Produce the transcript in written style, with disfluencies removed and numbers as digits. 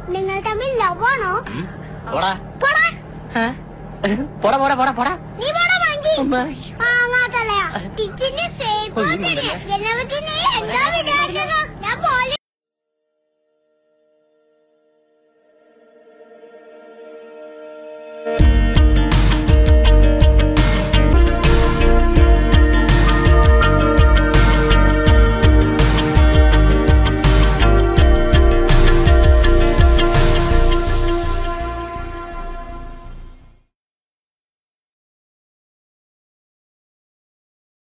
നിങ്ങൾ തമ്മിൽ ലവാണോ? പോടാ പോടാ പോടാ പോടാ പോടാ പോടാ. നീ പോടാ വാങ്ങി വാങ്ങാത്തല്ലയാ ടീച്ചറിന്റെ സേഫ് ജനവതിനെ എന്താ വിചാരിച്ചത്? ഞാൻ പോലെ